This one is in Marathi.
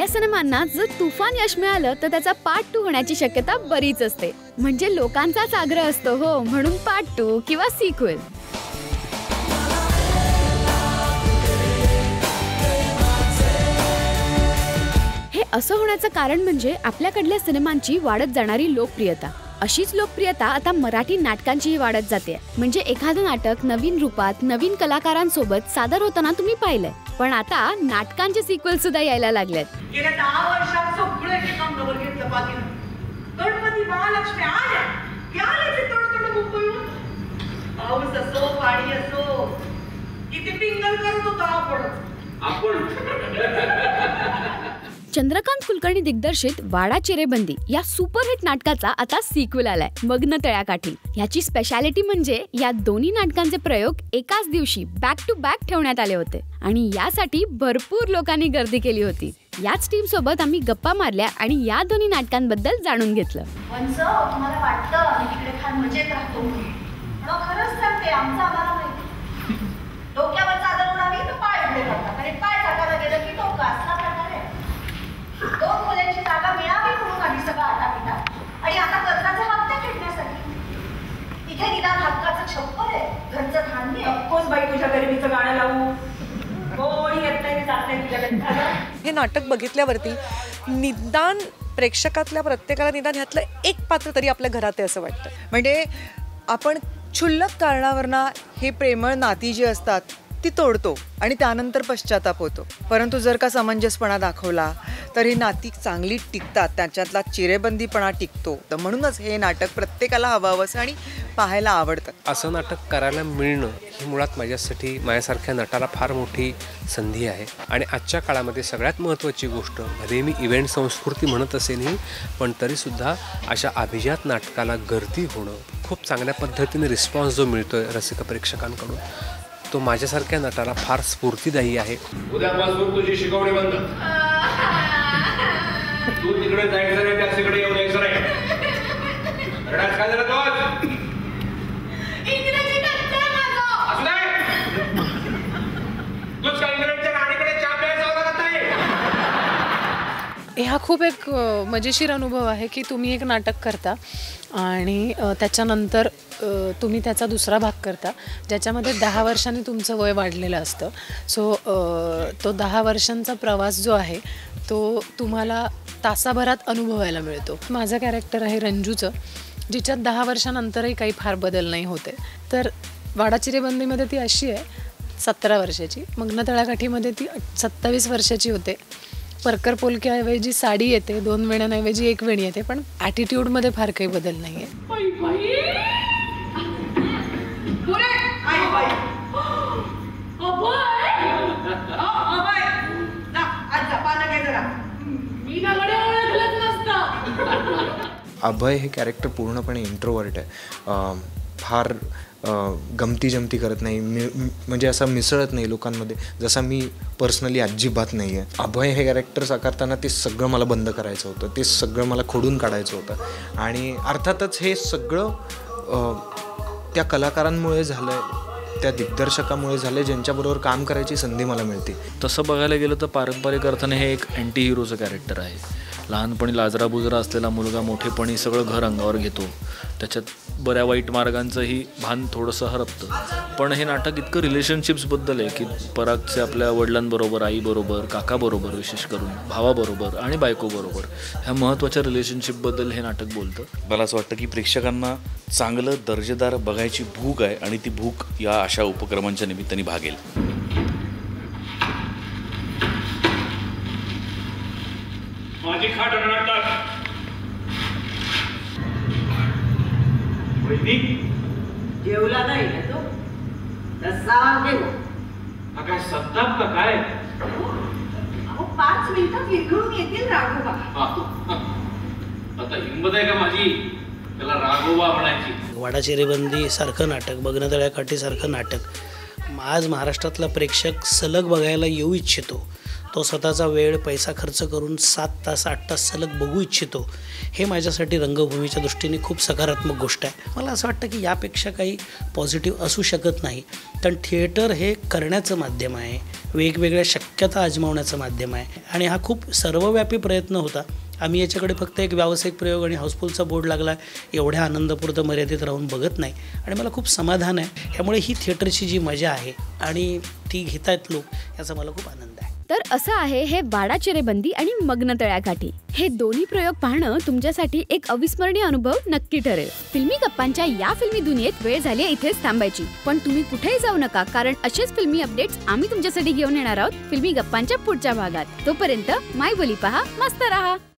सिनेमांना जर तुफान यश मिळालं तर त्याचा पार्ट 2 होण्याची शक्यता बरीच असते. म्हणजे लोकांचाच आग्रह असतो हो, म्हणून पार्ट 2 किंवा सिक्वेल. हे असं होण्याचं कारण म्हणजे आपल्याकडल्या सिनेमांची वाढत जाणारी लोकप्रियता. अशीच लोकप्रियता आता मराठी नाटकांचीही वाढत जाते. म्हणजे एखादं नाटक नवीन रूपात नवीन कलाकारांसोबत सादर होताना तुम्ही पाहिलंय, पण आता नाटकांचे सिक्वेल सुद्धा यायला लागलेत. गेल्या 10 वर्षात सगळं एकेकाम नवर घेतलं पाहिजे. गणपती महालक्ष्मी आल्या की आले ते तोडतोड मुंबईहून. पाऊस असो पाणी असो किती पिंगल करत होतो आपण. चंद्रकांत कुलकर्णी दिग्दर्शित वाडा चिरेबंदी या सुपरहिट नाटकाचा आता सिक्वेल आलाय, मग्न तळ्याकाठी. याची स्पेशालिटी म्हणजे या दोन्ही नाटकांचे प्रयोग एकाच दिवशी बॅक टू बॅक ठेवण्यात आले होते आणि यासाठी भरपूर लोकांनी गर्दी केली होती. याच टीम सोबत आम्ही गप्पा मारल्या आणि या दोन्ही नाटकांबद्दल जाणून घेतलं. तुम्हाला वाटतं आम्ही तिकडे फार मजेत राहतो, पण खरंच सांगते आमचा आम्हाला माहिती. डोक्यावर चादर उडावी तर पाय उडे करतात आणि पाय टाकायला गेलं की डोकं असला प्रकारे. 2 मुलांची जागा मिळावी म्हणून आधी सगळं आटापिटा आणि आता कर्जाचे हप्ते फेडण्यासाठी इथे निदान हक्काचं छप्पर आहे, घरचं धान्य. अफकोर्स बाई तुझ्या गरिबीचं गाणं लावू कोणी येत नाही जात नाही तुझ्या घरी. हे नाटक बघितल्यावरती निदान प्रेक्षकातल्या प्रत्येकाला निदान ह्यातलं एक पात्र तरी आपल्या घरात आहे असं वाटतं. म्हणजे आपण क्षुल्लक कारणावरनं हे प्रेमळ नाती जी असतात ती तोडतो आणि त्यानंतर पश्चाताप होतो. परंतु जर का समंजसपणा दाखवला तर ही नाती चांगली टिकतात, त्याच्यातला चिरेबंदीपणा टिकतो. तर म्हणूनच हे नाटक प्रत्येकाला हवंसं आणि पाहायला आवडतं. असं नाटक करायला मिळणं ही मुळात माझ्यासाठी, माझ्यासारख्या नटाला फार मोठी संधी आहे. आणि आजच्या काळामध्ये सगळ्यात महत्त्वाची गोष्ट, भले मी इव्हेंट संस्कृती म्हणत असेनही, पण तरीसुद्धा अशा अभिजात नाटकाला गर्दी होणं, खूप चांगल्या पद्धतीने रिस्पॉन्स जो मिळतो आहे रसिक प्रेक्षकांकडून, तो माझ्यासारख्या नटाला फार स्फूर्तिदायी आहे. उद्यापासून तुझी शिकवणी बंद. तू तिकडे जायचं नाही, त्या तिकडे येऊन यायचं नाही. रडात काय झालं तोच? इंग्रजी असू दे. तूच काय इंग्रजीच्या राणीकडे चहा प्यायचा होता का नाही? हा खूप एक मजेशीर अनुभव आहे की तुम्ही एक नाटक करता आणि त्याच्यानंतर तुम्ही त्याचा दुसरा भाग करता ज्याच्यामध्ये 10 वर्षांनी तुमचं वय वाढलेलं असतं. सो तो 10 वर्षांचा प्रवास जो आहे तो तुम्हाला तासाभरात अनुभवायला मिळतो. माझं कॅरेक्टर आहे रंजूचं, जिच्यात 10 वर्षानंतरही काही फार बदल नाही होते. तर वाडा चिरेबंदीमध्ये ती अशी आहे 17 वर्षाची, मग्न तळ्याकाठीमध्ये ती 27 वर्षाची होते. परकर पोलक्याऐवजी साडी येते, 2 वेण्यांऐवजी 1 वेणी येते, पण ॲटिट्यूडमध्ये फार काही बदल नाही आहे. अभय हे कॅरेक्टर पूर्णपणे इंट्रोवर्ट आहे. फार गमती जमती करत नाही, म्हणजे असं मिसळत नाही लोकांमध्ये, जसा मी पर्सनली अजिबात नाही आहे. अभय हे कॅरेक्टर साकारताना ते सगळं मला बंद करायचं होतं, ते सगळं मला खोडून काढायचं होतं. आणि अर्थातच हे सगळं त्या कलाकारांमुळे झालं आहे, त्या दिग्दर्शकामुळे झाले ज्यांच्याबरोबर काम करायची संधी मला मिळते. तसं बघायला गेलं तर पारंपरिक अर्थाने हे एक अँटी हिरोचं कॅरेक्टर आहे. लहानपणी लाजरा बुजरा असलेला मुलगा मोठेपणी सगळं घर अंगावर घेतो, त्याच्यात बऱ्या वाईट मार्गांचंही भान थोडंसं हरपतं. पण हे नाटक इतकं रिलेशनशिप्सबद्दल आहे की परागचे आपल्या वडिलांबरोबर, आईबरोबर, काकाबरोबर, विशेष करून भावाबरोबर आणि बायकोबरोबर ह्या महत्त्वाच्या रिलेशनशिपबद्दल हे नाटक बोलतं. मला असं वाटतं की प्रेक्षकांना चांगलं दर्जेदार बघायची भूक आहे आणि ती भूक या अशा उपक्रमांच्या निमित्ताने भागेल. माझी खाट नाटक जेवला नाही ना तो, रस्सा गेला. हा काय सत्ताप का काय? 5 मिनिटात विरघळून येतील राघोबा. आता हिंमत आहे का माझी त्याला राघोबा म्हणायची? वाडा चिरेबंदी सारखं नाटक, मग्न तळ्याकाठी सारखं नाटक आज महाराष्ट्रातला प्रेक्षक सलग बघायला येऊ इच्छितो. तो स्वतःचा वेळ पैसा खर्च करून 7 तास 8 तास सलग बघू इच्छितो, हे माझ्यासाठी रंगभूमीच्या दृष्टीने खूप सकारात्मक गोष्ट आहे. मला असं वाटतं की यापेक्षा काही पॉझिटिव्ह असू शकत नाही. कारण थिएटर हे करण्याचं माध्यम आहे, वेगवेगळ्या शक्यता आजमावण्याचं माध्यम आहे आणि हा खूप सर्वव्यापी प्रयत्न होता. आम्ही याच्याकडे फक्त एक व्यावसायिक प्रयोग आणि हाऊसफुलचा बोर्ड लागला एवढ्या आनंदपुरतं मर्यादित राहून बघत नाही आणि मला खूप समाधान आहे. त्यामुळे ही थिएटरची जी मजा आहे आणि ती घेत आहेत लोक, याचा मला खूप आनंद आहे. तर असं आहे हे वाडा चिरेबंदी आणि मग्न तळ्याकाठी. हे दोन्ही प्रयोग पाहणं तुमच्यासाठी एक अविस्मरणीय अनुभव नक्की ठरेल. फिल्मी गप्पांच्या या फिल्मी दुनियेत वेळ झाली इथेच थांबायची, पण तुम्ही कुठेही जाऊ नका, कारण असेच फिल्मी अपडेट्स आम्ही तुमच्यासाठी घेऊन येणार आहोत फिल्मी गप्पांच्या पुढच्या भागात. तोपर्यंत माय बोली पहा, मस्त रहा.